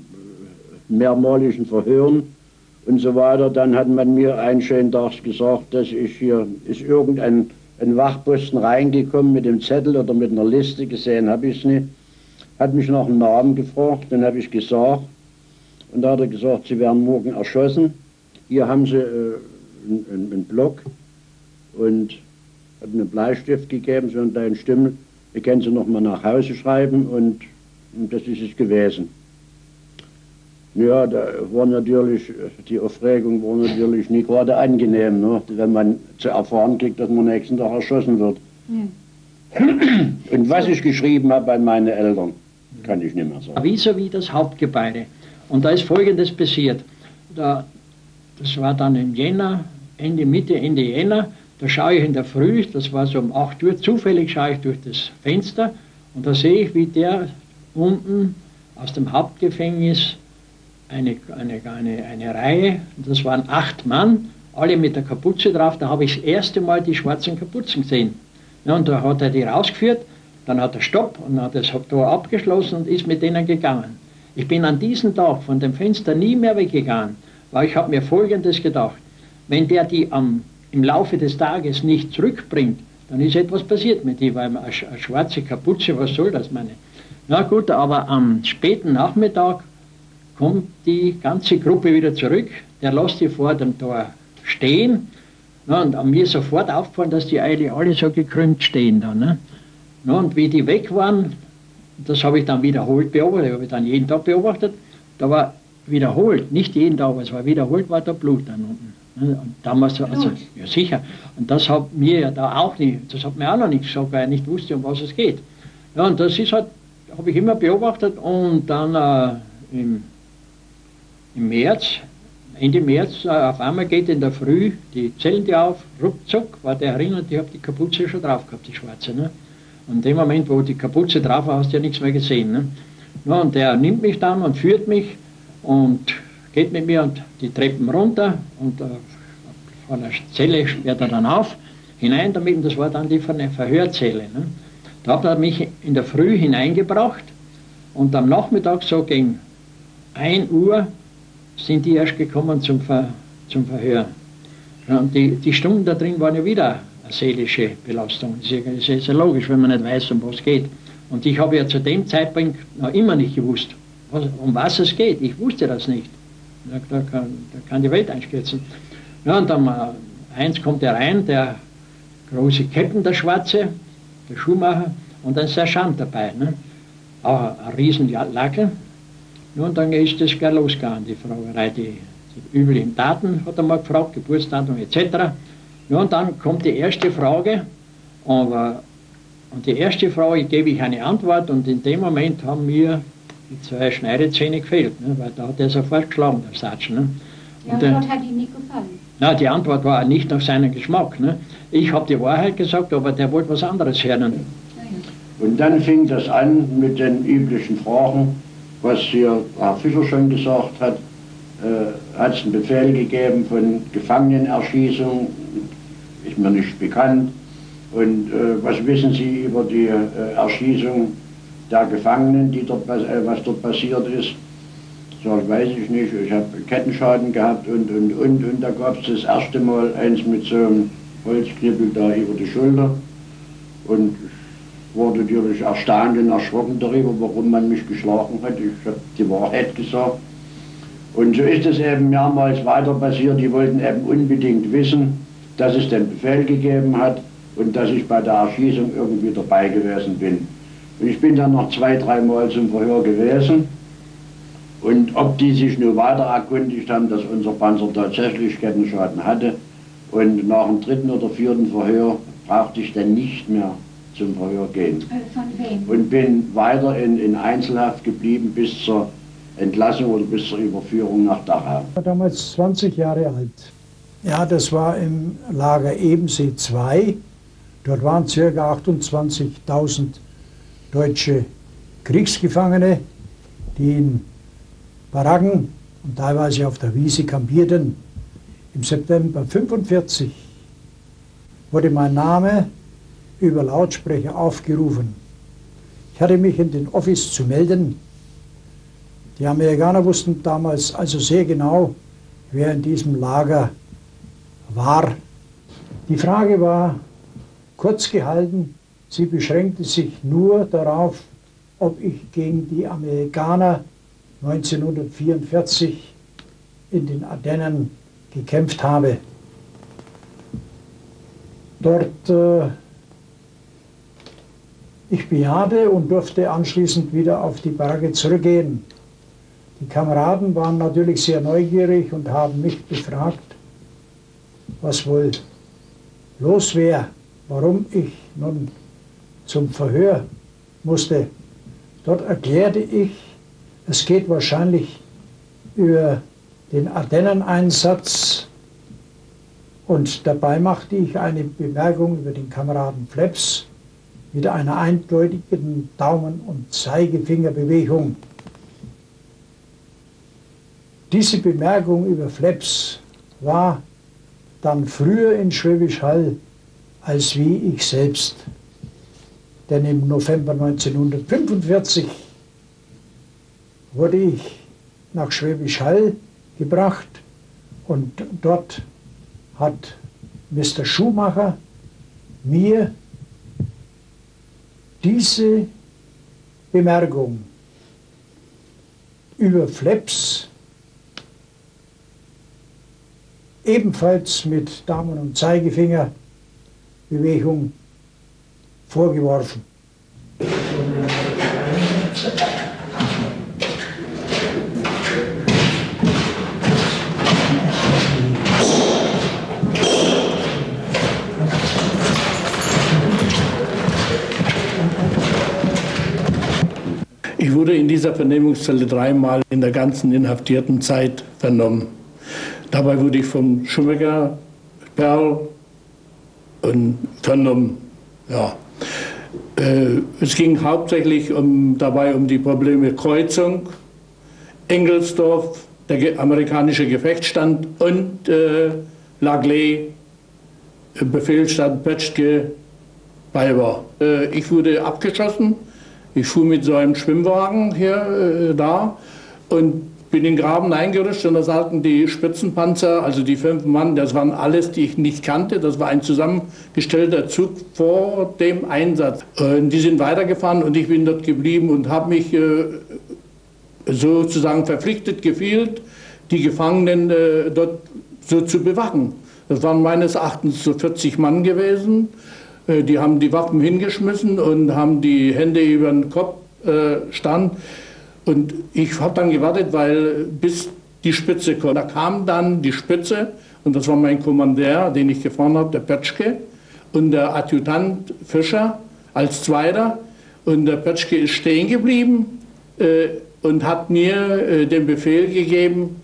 mehrmaligen Verhören und so weiter, dann hat man mir einen schönen Tag gesagt, dass ich hier, ist irgendein Wachposten reingekommen mit dem Zettel oder mit einer Liste, gesehen habe ich es nicht, hat mich nach dem Namen gefragt, dann habe ich gesagt, und da hat er gesagt, Sie werden morgen erschossen, hier haben Sie einen Block und hat einen Bleistift gegeben, so einen kleinen Stimmel, den können Sie noch mal nach Hause schreiben und das ist es gewesen. Ja, da war natürlich, die Aufregung war natürlich nicht gerade angenehm, ne? Wenn man zu erfahren kriegt, dass man am nächsten Tag erschossen wird. Ja. Und was ich geschrieben habe an meine Eltern, kann ich nicht mehr sagen. Vis-à-vis das Hauptgebäude. Und da ist Folgendes passiert. Das war dann im Jänner, Mitte Jänner, da schaue ich in der Früh, das war so um 8 Uhr, zufällig schaue ich durch das Fenster und da sehe ich, wie der unten aus dem Hauptgefängnis eine Reihe, das waren 8 Mann, alle mit der Kapuze drauf, da habe ich das erste Mal die schwarzen Kapuzen gesehen. Ja, und da hat er die rausgeführt, dann hat er Stopp und hat das Tor abgeschlossen und ist mit denen gegangen. Ich bin an diesem Tag von dem Fenster nie mehr weggegangen, weil ich habe mir Folgendes gedacht, wenn der die im Laufe des Tages nicht zurückbringt, dann ist etwas passiert mit ihm, weil eine schwarze Kapuze, was soll das meine? Na gut, aber am späten Nachmittag kommt die ganze Gruppe wieder zurück, der lässt die vor dem Tor stehen, na, und an mir sofort aufgefallen, dass die eigentlich alle so gekrümmt stehen da. Ne? Na, und wie die weg waren, das habe ich dann wiederholt beobachtet, habe ich dann jeden Tag beobachtet, da war wiederholt, nicht jeden Tag, aber es war wiederholt, war da Blut dann unten. Und damals, also, ja sicher, und das hat mir ja da auch nicht, das hat mir auch noch nicht gesagt, weil ich nicht wusste, um was es geht. Ja, und das ist halt, habe ich immer beobachtet und dann im März, Ende März, auf einmal geht in der Früh die Zellentür auf, ruckzuck war der herin und ich habe die Kapuze schon drauf gehabt, die schwarze. Ne? Und in dem Moment, wo die Kapuze drauf war, hast du ja nichts mehr gesehen. Ne? Ja, und der nimmt mich dann und führt mich und geht mit mir und die Treppen runter und von der Zelle sperrt er dann auf, hinein damit, und das war dann die Verhörzelle. Ne? Da hat er mich in der Früh hineingebracht und am Nachmittag so gegen 1 Uhr sind die erst gekommen zum Verhör. Ja, und die Stunden da drin waren ja wieder eine seelische Belastung. Das ist ja logisch, wenn man nicht weiß, um was es geht. Und ich habe ja zu dem Zeitpunkt noch immer nicht gewusst, um was es geht. Ich wusste das nicht. Da kann die Welt einstürzen. Ja, und dann eins kommt er rein, der große Captain, der Schwarze, der Schuhmacher, und ein Sergeant dabei. Ne? Auch ein riesen Lackel. Ja, und dann ist das gleich losgegangen, die Fragerei. Die üblichen Daten hat er mal gefragt, Geburtsdatum etc. Ja, und dann kommt die erste Frage. Und die erste Frage gebe ich eine Antwort, und in dem Moment haben mir die 2 Schneidezähne gefehlt, ne? Weil da hat er sofort geschlagen, der Sergeant. Ne? Ja, die Antwort hat ihm nicht gefallen. Na, die Antwort war nicht nach seinem Geschmack. Ne? Ich habe die Wahrheit gesagt, aber der wollte was anderes hören. Und dann fing das an mit den üblichen Fragen, was hier Herr Fischer schon gesagt hat. Hat es einen Befehl gegeben von Gefangenenerschießung, ist mir nicht bekannt. Und was wissen Sie über die Erschießung der Gefangenen, die dort, was dort passiert ist? So, das weiß ich nicht. Ich habe Kettenschaden gehabt und. Da gab es das erste Mal eins mit so einem Holzknippel da über die Schulter. Und ich wurde natürlich erstaunt und erschrocken darüber, warum man mich geschlagen hat. Ich habe die Wahrheit gesagt. Und so ist es eben mehrmals weiter passiert. Die wollten eben unbedingt wissen, dass es den Befehl gegeben hat und dass ich bei der Erschießung irgendwie dabei gewesen bin. Und ich bin dann noch 2, 3 Mal zum Verhör gewesen. Und ob die sich nur weiter erkundigt haben, dass unser Panzer tatsächlich Kettenschaden hatte. Und nach dem 3. oder 4. Verhör brauchte ich dann nicht mehr zum Verhör gehen. Von wem? Und bin weiter in Einzelhaft geblieben bis zur Entlassung oder bis zur Überführung nach Dachau. Ich war damals 20 Jahre alt. Ja, das war im Lager Ebensee II. Dort waren ca. 28.000 deutsche Kriegsgefangene, die in Baracken und teilweise auf der Wiese kampierten. Im September 1945 wurde mein Name über Lautsprecher aufgerufen. Ich hatte mich in den Office zu melden. Die Amerikaner wussten damals also sehr genau, wer in diesem Lager war. Die Frage war kurz gehalten. Sie beschränkte sich nur darauf, ob ich gegen die Amerikaner 1944 in den Ardennen gekämpft habe. Dort ich bejahte und durfte anschließend wieder auf die Baracke zurückgehen. Die Kameraden waren natürlich sehr neugierig und haben mich befragt, was wohl los wäre, warum ich nun zum Verhör musste. Dort erklärte ich, es geht wahrscheinlich über den Ardenneneinsatz, und dabei machte ich eine Bemerkung über den Kameraden Fleps mit einer eindeutigen Daumen- und Zeigefingerbewegung. Diese Bemerkung über Fleps war dann früher in Schwäbisch Hall als wie ich selbst. Denn im November 1945 wurde ich nach Schwäbisch Hall gebracht und dort hat Mr. Schuhmacher mir diese Bemerkung über Fleps ebenfalls mit Daumen- und Zeigefingerbewegung vorgeworfen. Ich wurde in dieser Vernehmungszelle 3-mal in der ganzen inhaftierten Zeit vernommen. Dabei wurde ich vom Schumacher, Perl und vernommen. Ja. Es ging hauptsächlich dabei um die Probleme Kreuzung, Engelsdorf, der amerikanische Gefechtsstand und Lagley, Befehlsstand Petschke, Balber. Ich wurde abgeschossen. Ich fuhr mit so einem Schwimmwagen hier da und bin in den Graben eingerutscht und da saßen die Spitzenpanzer, also die 5 Mann, das waren alles, die ich nicht kannte. Das war ein zusammengestellter Zug vor dem Einsatz. Die sind weitergefahren und ich bin dort geblieben und habe mich sozusagen verpflichtet gefühlt, die Gefangenen dort so zu bewachen. Das waren meines Erachtens so 40 Mann gewesen. Die haben die Waffen hingeschmissen und haben die Hände über den Kopf stand. Und ich habe dann gewartet, weil bis die Spitze kam. Da kam dann die Spitze und das war mein Kommandeur, den ich gefahren habe, der Petschke, und der Adjutant Fischer als Zweiter. Und der Petschke ist stehen geblieben und hat mir den Befehl gegeben,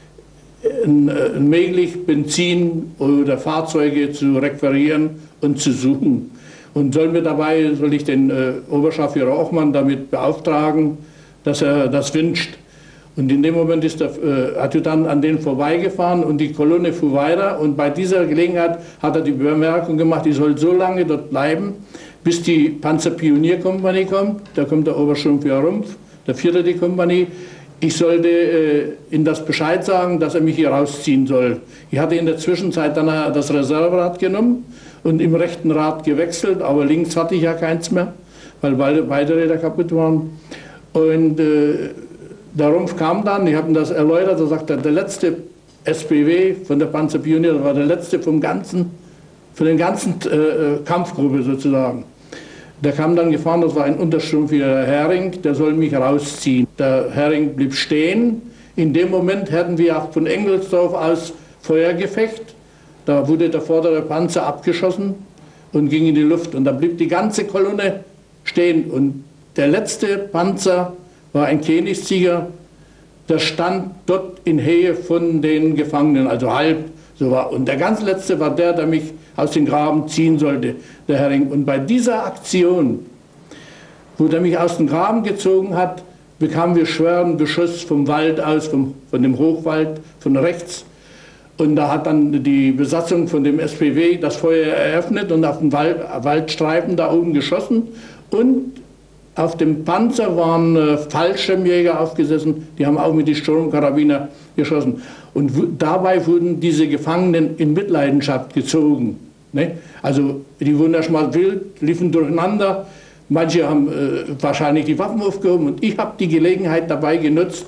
möglich Benzin oder Fahrzeuge zu requirieren und zu suchen. Und soll ich den Oberscharführer Ochmann damit beauftragen, dass er das wünscht. Und in dem Moment ist der Adjutant an denen vorbeigefahren und die Kolonne fuhr weiter. Und bei dieser Gelegenheit hat er die Bemerkung gemacht, ich soll so lange dort bleiben, bis die Panzerpionierkompanie kommt. Da kommt der Obersturmführer Rumpf, der 4. die Kompanie. Ich sollte ihm das Bescheid sagen, dass er mich hier rausziehen soll. Ich hatte in der Zwischenzeit dann das Reserverad genommen und im rechten Rad gewechselt, aber links hatte ich ja keins mehr, weil beide Räder kaputt waren. Und der Rumpf kam dann, ich habe ihm das erläutert, da sagte er, der letzte SPW von der Panzerpionier, das war der letzte von der ganzen Kampfgruppe sozusagen. Der kam dann gefahren, das war ein Untersturmführer Hering, der soll mich rausziehen. Der Hering blieb stehen. In dem Moment hatten wir auch von Engelsdorf aus Feuergefecht. Da wurde der vordere Panzer abgeschossen und ging in die Luft. Und da blieb die ganze Kolonne stehen. Und der letzte Panzer war ein Königstiger, der stand dort in Nähe von den Gefangenen, also halb so war. Und der ganz letzte war der mich aus dem Graben ziehen sollte, der Hering. Und bei dieser Aktion, wo der mich aus dem Graben gezogen hat, bekamen wir schweren Beschuss vom Wald aus, von dem Hochwald, von rechts. Und da hat dann die Besatzung von dem SPW das Feuer eröffnet und auf den Waldstreifen da oben geschossen. Und auf dem Panzer waren Fallschirmjäger aufgesessen, die haben auch mit den Sturmkarabiner geschossen. Und dabei wurden diese Gefangenen in Mitleidenschaft gezogen. Ne? Also die wurden erstmal wild, liefen durcheinander. Manche haben wahrscheinlich die Waffen aufgehoben und ich habe die Gelegenheit dabei genutzt,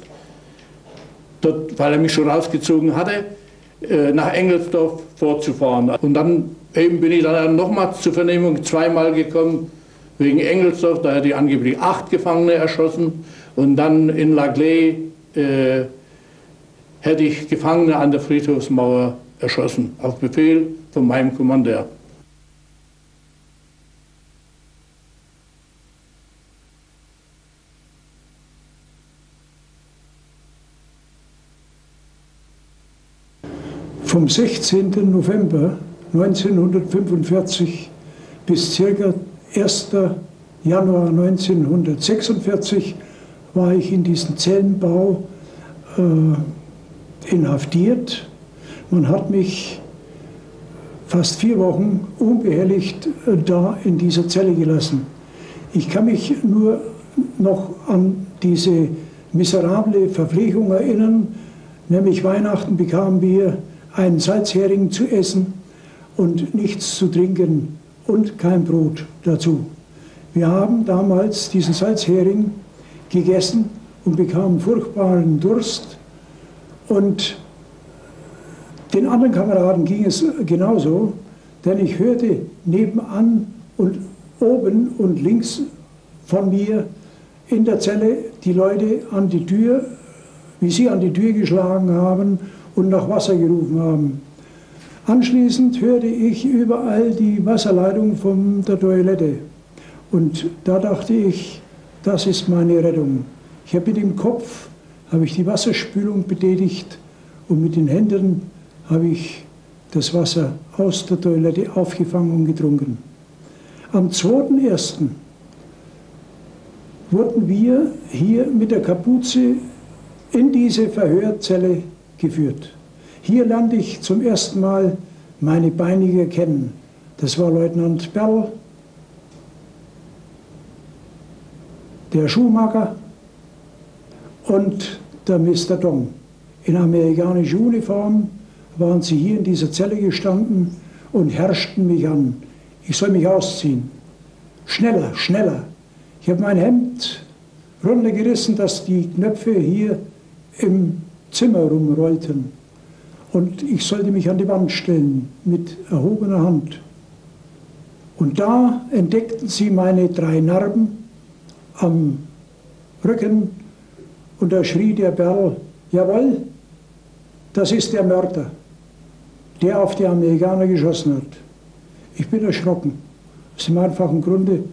dort, weil er mich schon rausgezogen hatte, nach Engelsdorf vorzufahren. Und dann eben bin ich dann nochmal zur Vernehmung zweimal gekommen, wegen Engelsdorf, da hätte ich angeblich 8 Gefangene erschossen und dann in Lagley hätte ich Gefangene an der Friedhofsmauer erschossen, auf Befehl von meinem Kommandeur. Vom 16. November 1945 bis ca. 1. Januar 1946 war ich in diesem Zellenbau inhaftiert. Man hat mich fast 4 Wochen unbehelligt da in dieser Zelle gelassen. Ich kann mich nur noch an diese miserable Verpflegung erinnern, nämlich Weihnachten bekamen wir einen Salzhering zu essen und nichts zu trinken und kein Brot dazu. Wir haben damals diesen Salzhering gegessen und bekamen furchtbaren Durst. Und den anderen Kameraden ging es genauso, denn ich hörte nebenan und oben und links von mir in der Zelle die Leute an die Tür, wie sie an die Tür geschlagen haben und nach Wasser gerufen haben. Anschließend hörte ich überall die Wasserleitung von der Toilette. Und da dachte ich, das ist meine Rettung. Ich habe mit dem Kopf die Wasserspülung betätigt und mit den Händen habe ich das Wasser aus der Toilette aufgefangen und getrunken. Am 2.1. wurden wir hier mit der Kapuze in diese Verhörzelle geführt. Hier lernte ich zum ersten Mal meine Peiniger kennen. Das war Leutnant Berl, der Schuhmacher und der Mr. Dong. In amerikanischer Uniform waren sie hier in dieser Zelle gestanden und herrschten mich an. Ich soll mich ausziehen. Schneller, schneller. Ich habe mein Hemd runtergerissen, dass die Knöpfe hier im Zimmer rumrollten. Und ich sollte mich an die Wand stellen mit erhobener Hand. Und da entdeckten sie meine 3 Narben am Rücken und da schrie der Berl, jawohl, das ist der Mörder, der auf die Amerikaner geschossen hat. Ich bin erschrocken, aus dem einfachen Grunde,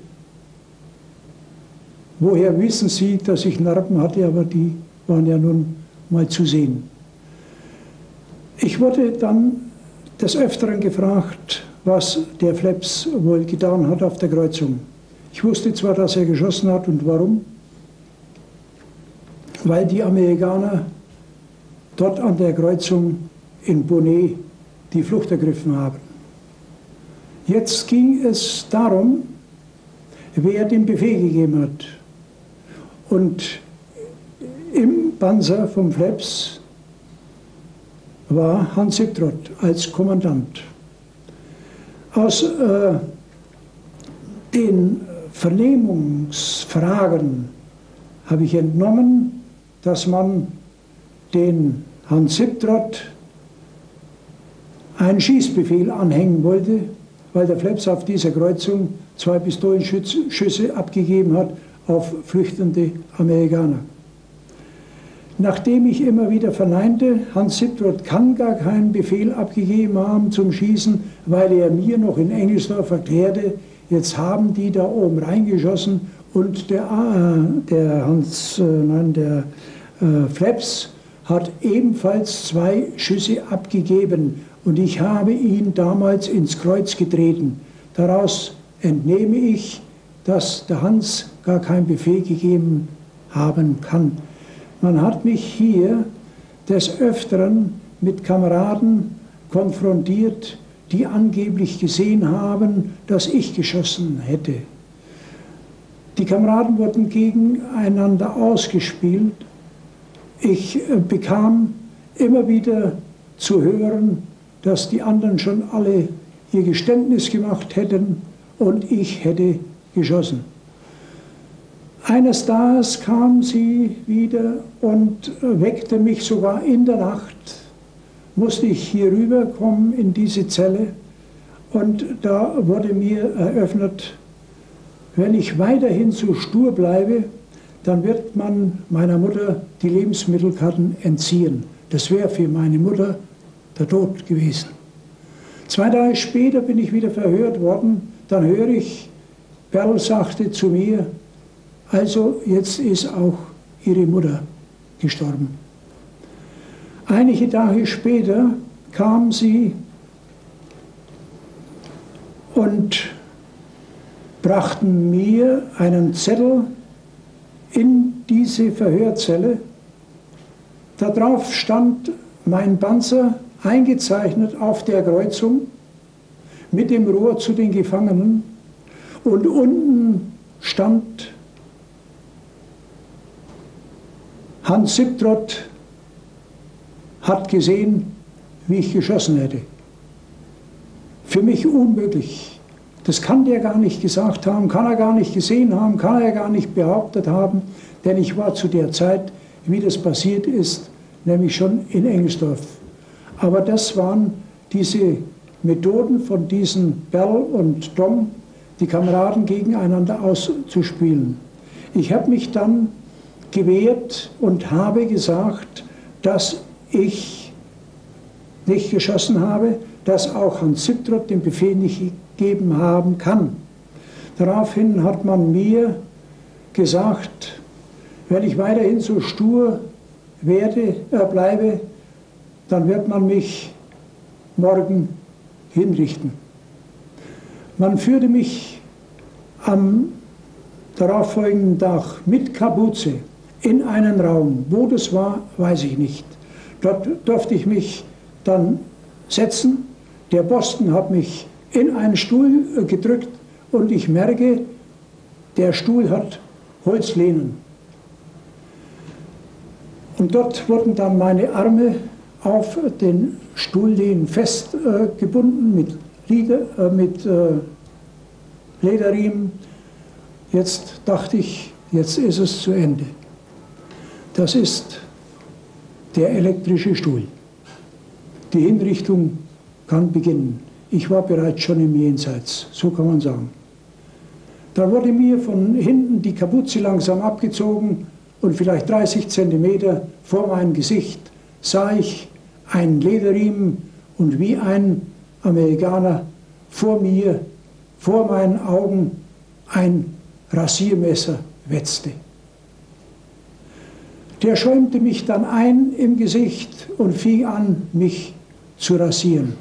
woher wissen Sie, dass ich Narben hatte, aber die waren ja nun mal zu sehen. Ich wurde dann des Öfteren gefragt, was der Phleps wohl getan hat auf der Kreuzung. Ich wusste zwar, dass er geschossen hat und warum, weil die Amerikaner dort an der Kreuzung in Bonnet die Flucht ergriffen haben. Jetzt ging es darum, wer den Befehl gegeben hat. Und im Panzer vom Phleps war Hans Sibtrott als Kommandant. Aus den Vernehmungsfragen habe ich entnommen, dass man den Hans Sibtrott einen Schießbefehl anhängen wollte, weil der Phleps auf dieser Kreuzung 2 Pistolenschüsse abgegeben hat auf flüchtende Amerikaner. Nachdem ich immer wieder verneinte, Hans Sibtrott kann gar keinen Befehl abgegeben haben zum Schießen, weil er mir noch in Engelsdorf erklärte, jetzt haben die da oben reingeschossen und der Phleps hat ebenfalls 2 Schüsse abgegeben und ich habe ihn damals ins Kreuz getreten. Daraus entnehme ich, dass der Hans gar keinen Befehl gegeben haben kann. Man hat mich hier des Öfteren mit Kameraden konfrontiert, die angeblich gesehen haben, dass ich geschossen hätte. Die Kameraden wurden gegeneinander ausgespielt. Ich bekam immer wieder zu hören, dass die anderen schon alle ihr Geständnis gemacht hätten und ich hätte geschossen. Eines Tages kam sie wieder und weckte mich sogar in der Nacht. Musste ich hier rüberkommen in diese Zelle und da wurde mir eröffnet, wenn ich weiterhin so stur bleibe, dann wird man meiner Mutter die Lebensmittelkarten entziehen. Das wäre für meine Mutter der Tod gewesen. 2 Tage später bin ich wieder verhört worden. Dann höre ich, Berl sagte zu mir, also jetzt ist auch Ihre Mutter gestorben. Einige Tage später kam sie und brachten mir einen Zettel in diese Verhörzelle. Darauf stand mein Panzer eingezeichnet auf der Kreuzung mit dem Rohr zu den Gefangenen und unten stand Hans Sibtrott hat gesehen, wie ich geschossen hätte. Für mich unmöglich. Das kann der gar nicht gesagt haben, kann er gar nicht gesehen haben, kann er gar nicht behauptet haben, denn ich war zu der Zeit, wie das passiert ist, nämlich schon in Engelsdorf. Aber das waren diese Methoden von diesen Berl und Dom, die Kameraden gegeneinander auszuspielen. Ich habe mich dann gewehrt und habe gesagt, dass ich nicht geschossen habe, dass auch Hans Sibtrott den Befehl nicht gegeben haben kann. Daraufhin hat man mir gesagt, wenn ich weiterhin so stur bleibe, dann wird man mich morgen hinrichten. Man führte mich am darauffolgenden Tag mit Kapuze in einen Raum. Wo das war, weiß ich nicht. Dort durfte ich mich dann setzen. Der Boston hat mich in einen Stuhl gedrückt und ich merke, der Stuhl hat Holzlehnen. Und dort wurden dann meine Arme auf den Stuhllehnen festgebunden mit Lederriemen. Jetzt dachte ich, jetzt ist es zu Ende. Das ist der elektrische Stuhl. Die Hinrichtung kann beginnen. Ich war bereits schon im Jenseits, so kann man sagen. Da wurde mir von hinten die Kapuze langsam abgezogen und vielleicht 30 Zentimeter vor meinem Gesicht sah ich einen Lederriemen und wie ein Amerikaner vor mir, vor meinen Augen, ein Rasiermesser wetzte. Der schäumte mich dann ein im Gesicht und fing an, mich zu rasieren.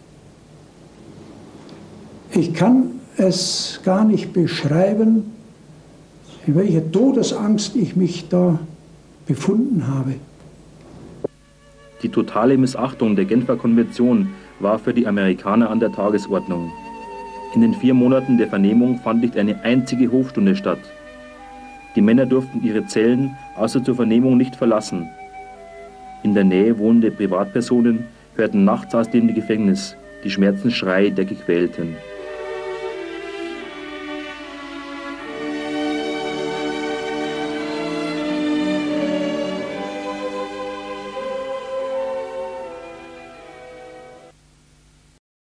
Ich kann es gar nicht beschreiben, in welcher Todesangst ich mich da befunden habe. Die totale Missachtung der Genfer Konvention war für die Amerikaner an der Tagesordnung. In den 4 Monaten der Vernehmung fand nicht eine einzige Hofstunde statt. Die Männer durften ihre Zellen außer zur Vernehmung nicht verlassen. In der Nähe wohnende Privatpersonen hörten nachts aus dem Gefängnis die Schmerzensschreie der Gequälten.